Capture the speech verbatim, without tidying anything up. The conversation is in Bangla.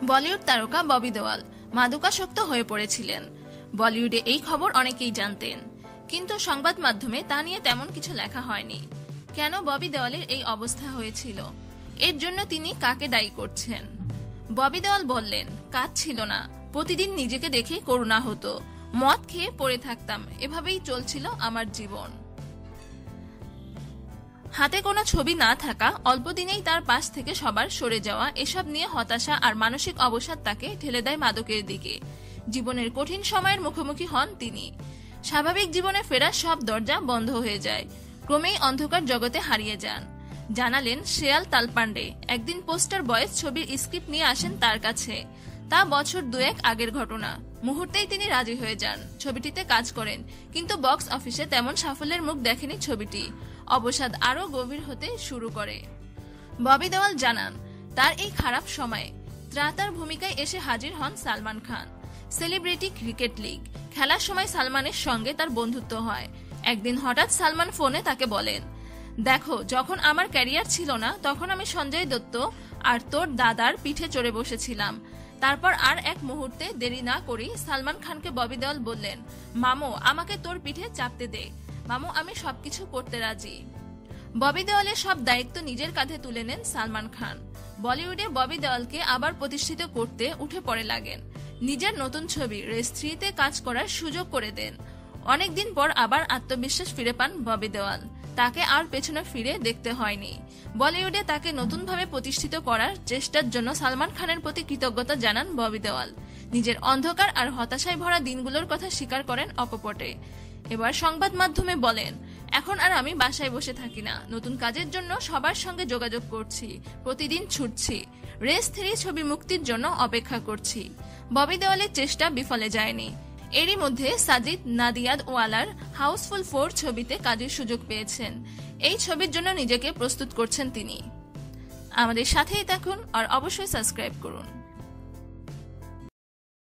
বলিউড তারকা ববি দেওয়াল মাদকাসক্ত হয়ে পড়েছিলেন। বলিউডে এই খবর অনেকেই জানতেন, কিন্তু সংবাদ মাধ্যমে তা নিয়ে তেমন কিছু লেখা হয়নি। কেন ববি দেওয়ালের এই অবস্থা হয়েছিল, এর জন্য তিনি কাকে দায়ী করছেন? ববি দেওয়াল বললেন, কাজ ছিল না, প্রতিদিন নিজেকে দেখে করুণা হতো, মদ খেয়ে পড়ে থাকতাম, এভাবেই চলছিল আমার জীবন। হাতে কোনো ছবি না থাকা, অল্প দিনেই তার পাশ থেকে সবার সরে যাওয়া, এসব নিয়ে হতাশা আর মানসিক অবসাদ তাকে ঠেলে দেয় মাদকের দিকে। জীবনের কঠিন সময়ের মুখোমুখি হন তিনি। স্বাভাবিক জীবনে ফেরার সব দরজা বন্ধ হয়ে যায়, ক্রমেই অন্ধকার জগতে হারিয়ে যান। জানালেন শেয়াল তালপান্ডে একদিন পোস্টার বয়েস ছবির স্ক্রিপ্ট নিয়ে আসেন তার কাছে। তা বছর দুয়েক আগের ঘটনা। মুহূর্তেই তিনি রাজি হয়ে যান, ছবিটিতে কাজ করেন, কিন্তু বক্স অফিসে তেমন সাফল্যের মুখ দেখেনি ছবিটি। অবসাদ আরো গভীর হতে শুরু করে। ববি দেওয়াল জানান, তার এই খারাপ সময়ে ত্রাতার ভূমিকায় এসে হাজির হন Salman Khan. Celebrity cricket league খেলার সময় সালমানের সঙ্গে তার বন্ধুত্ব হয়। একদিন হঠাৎ সালমান ফোনে তাকে বলেন, দেখো, যখন আমার ক্যারিয়ার ছিল না তখন আমি সঞ্জয় দত্ত আর তোর দাদার পিঠে চড়ে বসেছিলাম। তারপর আর এক মুহূর্তে দেরি না করি সালমান খানকে ববি দেওয়াল বললেন, মামু আমাকে তোর পিঠে চাপতে দে, মামু আমি সবকিছু করতে রাজি। ববি দেওয়ালের সব দায়িত্ব নিজের কাঁধে তুলে নেন সালমান খান। বলিউডে ববি দেওয়ালকে আবার প্রতিষ্ঠিত করতে উঠে পড়ে লাগেন। নিজের নতুন ছবি রেস থ্রিতে কাজ করার সুযোগ করে দেন। অনেকদিন পর আবার আত্মবিশ্বাস ফিরে পান ববি দেওয়াল। তাকে আর পেছনে ফিরে দেখতে হয়নি। বলিউডে তাকে নতুনভাবে প্রতিষ্ঠিত করার চেষ্টার জন্য সালমান খানের প্রতি কৃতজ্ঞতা জানান ববি দেওয়াল। নিজের অন্ধকার আর হতাশায় ভরা দিনগুলোর কথা স্বীকার করেন অকপটে। এবার সংবাদ মাধ্যমে বলেন, এখন আর আমি বাসায় বসে থাকি না, নতুন কাজের জন্য সবার সঙ্গে যোগাযোগ করছি, প্রতিদিন ছুটছি, রেস থ্রি ছবি মুক্তির জন্য অপেক্ষা করছি। ববি দেওয়ালের চেষ্টা বিফলে যায়নি। এরই মধ্যে সাজিদ নাদিয়াদ ওয়ালার হাউসফুল ফোর ছবিতে কাজের সুযোগ পেয়েছেন। এই ছবির জন্য নিজেকে প্রস্তুত করছেন তিনি। আমাদের সাথেই থাকুন আর অবশ্যই সাবস্ক্রাইব করুন।